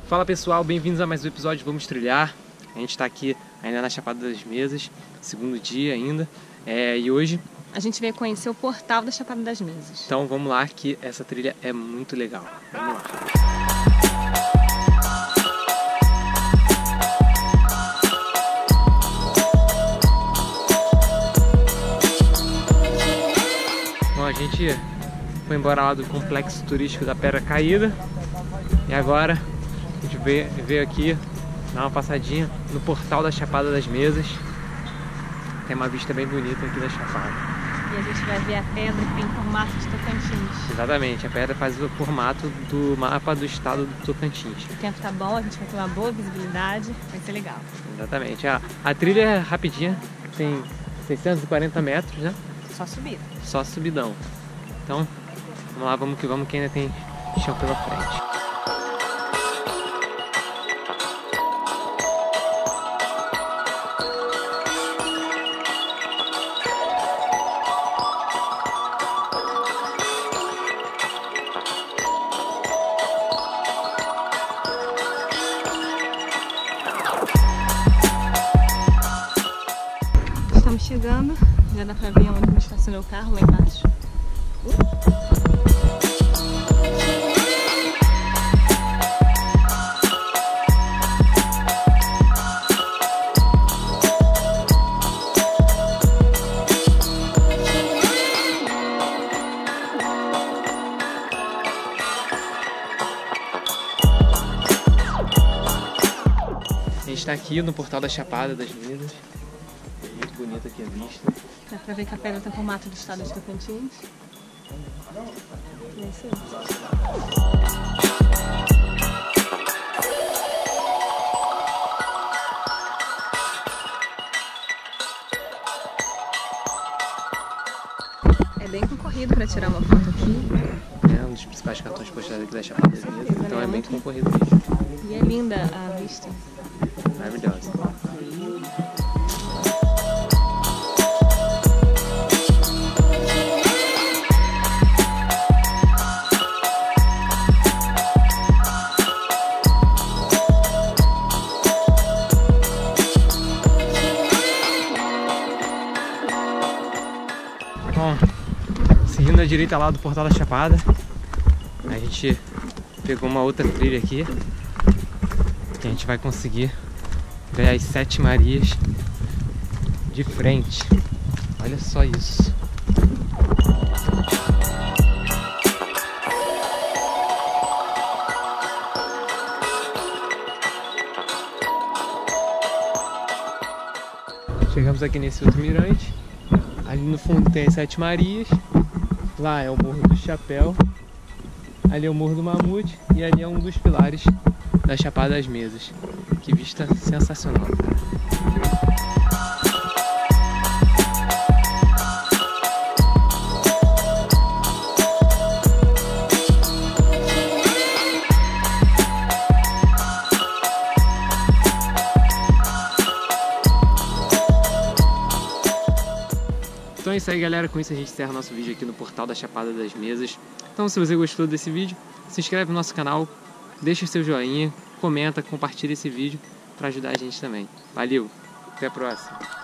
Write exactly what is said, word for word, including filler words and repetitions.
Fala pessoal, bem-vindos a mais um episódio Vamos Trilhar. A gente está aqui ainda na Chapada das Mesas, segundo dia ainda, é, e hoje a gente veio conhecer o portal da Chapada das Mesas. Então vamos lá que essa trilha é muito legal. Vamos lá. Bom, a gente foi embora lá do complexo turístico da Pedra Caída e agora a gente veio, veio aqui dar uma passadinha no portal da Chapada das Mesas. Tem uma vista bem bonita aqui da Chapada. E a gente vai ver a pedra que tem formato de Tocantins. Exatamente, a pedra faz o formato do mapa do estado do Tocantins. O tempo tá bom, a gente vai ter uma boa visibilidade, vai ser legal. Exatamente, a, a trilha é rapidinha, tem seiscentos e quarenta metros, né? Só subida. Só subidão. Então, vamos lá, vamos que vamos, que ainda tem chão pela frente. Estamos chegando, já dá pra ver onde a gente estacionou o carro lá embaixo. A gente está aqui no portal da Chapada das Mesas. Muito bonita aqui a vista. Dá pra ver que a pedra tem formato do estado de Tocantins. É isso aí. É bem concorrido para tirar uma foto aqui. É um dos principais cartões postais aqui da Chapada das Mesas, então é bem concorrido mesmo. E é linda a vista. Maravilhosa. Bom, seguindo à direita lá do Portal da Chapada, a gente pegou uma outra trilha aqui, que a gente vai conseguir ver as Sete Marias de frente. Olha só isso. Chegamos aqui nesse outro mirante. Ali no fundo tem as Sete Marias. Lá é o Morro do Chapéu. Ali é o Morro do Mamute. E ali é um dos pilares da Chapada das Mesas. Que vista sensacional, cara. Então é isso aí, galera, com isso a gente encerra o nosso vídeo aqui no portal da Chapada das Mesas. Então se você gostou desse vídeo, se inscreve no nosso canal, deixa o seu joinha, comenta, compartilha esse vídeo para ajudar a gente também. Valeu, até a próxima!